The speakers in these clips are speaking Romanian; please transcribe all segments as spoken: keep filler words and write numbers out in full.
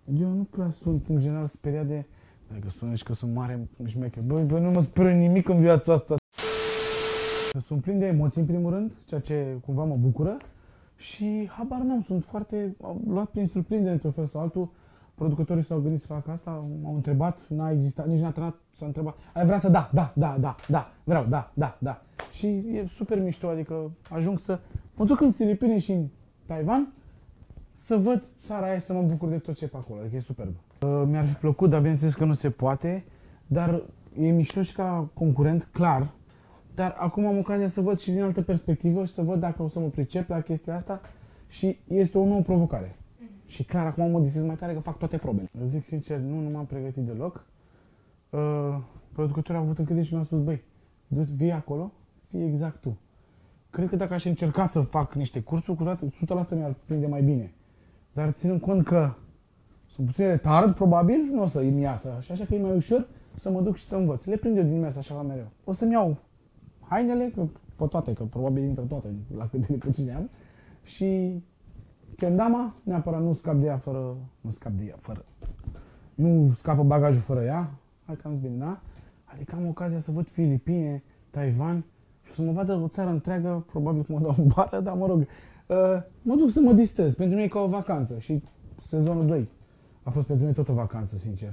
Eu nu prea sunt în general speriat de... Dacă spuneți că sunt mare șmecher. Băi, bă, nu mă speră nimic în viața asta. Sunt plin de emoții, în primul rând, ceea ce cumva mă bucură. Și habar n-am, sunt foarte luat prin surprindere într-un fel sau altul. Producătorii s-au gândit să facă asta, m-au întrebat, n-a existat, nici n-a trenat să întreba. Ai vrea să da, da, da, da, da, vreau, da, da, da. Și e super mișto, adică ajung să mă duc în Filipine și în Taiwan să văd țara aia și să mă bucur de tot ce e pe acolo, adică e superb. Uh, mi-ar fi plăcut, dar bineînțeles că nu se poate, dar e mișto și ca concurent, clar. Dar acum am ocazia să văd și din altă perspectivă și să văd dacă o să mă pricep la chestia asta și este o nouă provocare. Și clar, acum mă disez mai tare că fac toate probele. Zic sincer, nu, nu m-am pregătit deloc. Uh, producătorul a avut încredere și mi-a spus, băi, du-te, vii acolo, fii exact tu. Cred că dacă aș încerca să fac niște cursuri, cu toate, o sută la sută mi-ar prinde mai bine. Dar ținând cont că sunt puțin retard, probabil, nu o să îmi iasă. Și așa că e mai ușor să mă duc și să învăț. Le prind eu din mers așa la mereu. O să-mi iau hainele, că, pe toate, că probabil dintre toate, la cât de puține am. Și kendama, neapărat nu scap de ea fără... Nu scap de ea fără... Nu scapă bagajul fără ea. Hai că am zis bine, da? Adică am ocazia să văd Filipine, Taiwan și o să mă vadă o țară întreagă, probabil că mă dau în bară, dar mă rog. Uh, mă duc să mă distrez. Pentru mine e ca o vacanță și sezonul doi a fost pentru mine tot o vacanță, sincer.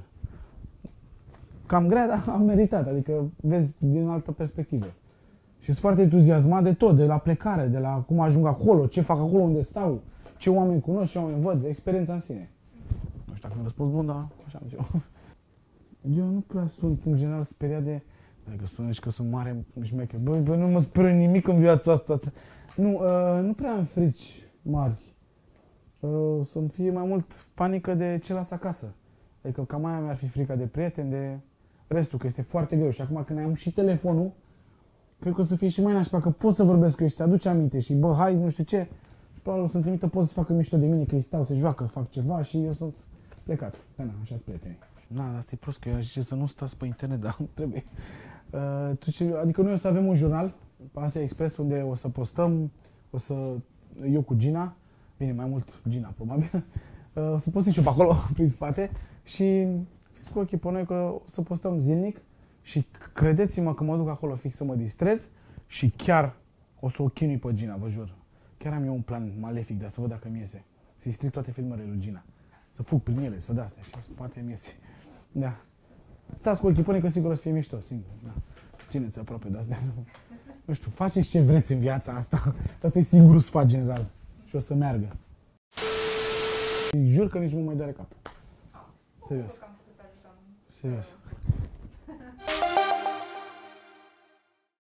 Cam grea, dar am meritat, adică vezi din altă perspectivă. Și sunt foarte entuziasmat de tot, de la plecare, de la cum ajung acolo, ce fac acolo unde stau, ce oameni cunosc, ce oameni văd, experiența în sine. Nu știu dacă mi-a răspuns bun, dar așa am zis eu. Eu nu prea sunt în general speriat de... Dacă spuneți că sunt mare șmecher. Băi, bă, nu mă speră nimic în viața asta. Nu, uh, nu prea am frici mari. Uh, să-mi fie mai mult panică de ce las acasă. Adică cam aia mi-ar fi frica de prieteni, de restul, că este foarte greu. Și acum când am și telefonul, cred că o să fie și mai nașpa, că pot să vorbesc cu ei și ți-aduce aminte și bă, hai, nu știu ce. Și probabil o să-mi trimită, pot să facă mișto de mine, că îi stau să joacă, fac ceva și eu sunt plecat. Da, na, așa-s prietenii. Na, asta e prost, că eu zice să nu stați pe internet, dar trebuie. Uh, tu ce, adică noi o să avem un jurnal, Asia Express, unde o să postăm, o să, eu cu Gina, bine, mai mult Gina, probabil, uh, o să postăm și eu pe acolo, prin spate, și fiți cu ochii pe noi că o să postăm zilnic și credeți-mă că mă duc acolo fix să mă distrez și chiar o să o chinui pe Gina, vă jur. Chiar am eu un plan malefic, dar să văd dacă mi iese. Să-i stric toate filmările lui Gina. Să fug prin ele, să dea astea și poate mi iese. Da. Stați cu ochii până că sigur o să fie mișto, singur. Da. Țineți aproape de astea. Nu știu, faceți ce vreți în viața asta. Asta e singurul sfat general. Și o să meargă. Jur că nici nu mai doare capul. Serios. Serios.